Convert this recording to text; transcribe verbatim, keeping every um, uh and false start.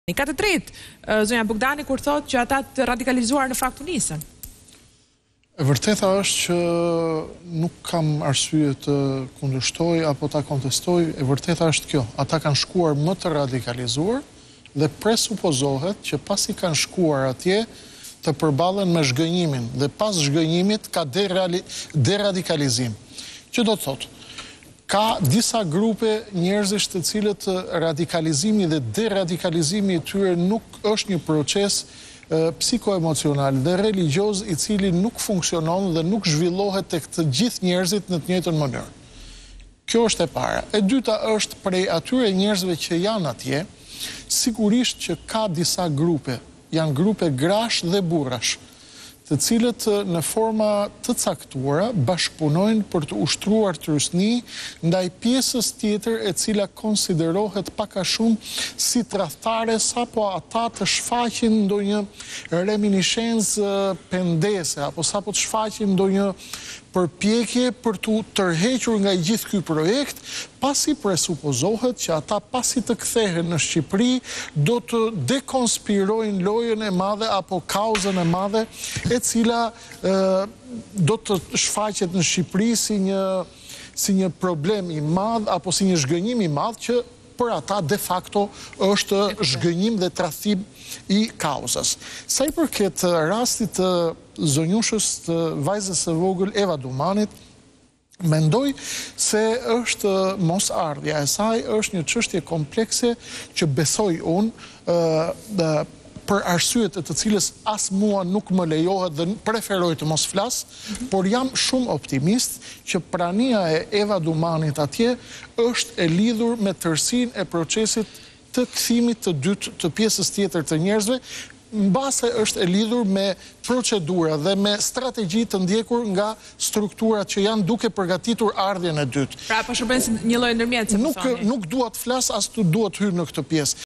Ka të drejtë, zonja Bogdani, kur thotë që ata të radikalizuar në fakt u nisën. E vërteta është që nuk kam arsye të kundërshtoj apo ta kontestoj, e vërteta është kjo. Ata kanë shkuar më të radikalizuar dhe presupozohet që pasi kanë shkuar atje të përballen me zhgënjimin dhe pas zhgënjimit ka deradikalizim. Që do të thotë, ka disa grupe njerëzish të cilët radikalizimi dhe deradikalizimi i tyre nuk është një proces psikoemocional dhe religioz i cili nuk funksionon dhe nuk zhvillohet tek të gjithë njerëzit në të njëjtën mënyrë. Kjo është e para. E dyta është prej atyre njerëzve që janë atje, sigurisht që ka disa grupe, janë grupe grash dhe burrash, të cilët në forma të caktuara bashkëpunojnë për të ushtruar trysni ndaj pjesës tjetër e cila konsiderohet pak a shumë si tradhtare sapo ata të shfaqin ndonjë reminiscencë pendese apo sapo të shfaqin ndonjë përpjekje për të tërhequr nga gjithë ky projekt, pasi presupozohet që ata pasi të kthehen në Shqipëri do të dekonspirojnë lojën e madhe apo kauzën e madhe e cila e, do të shfaqet në Shqipëri si një, si një problem i madh apo si një zhgënjim i madh që për ata de facto është zhgënjim dhe tradhtim i kauzës. Sa i përket rastit të zonjushës të vajzës së vogël Eva Dumanit, mendoj se është mos ardhja e saj është një çështje komplekse që besoj unë për arsyet e të cilës as mua nuk më lejohet dhe preferoj të mos flas, por jam shumë optimist që prania e Eva Dumanit atje është e lidhur me tërësinë e procesit të kthimit të dytë të pjesës tjetër të njerëzve, mbase është e lidhur me procedura dhe me strategji të ndjekur nga strukturat që janë duke përgatitur ardhjen e dytë. Pra po shërben si një lloj ndërmjetëse. Nuk nuk dua të flas as të dua të hyj në këtë pjesë.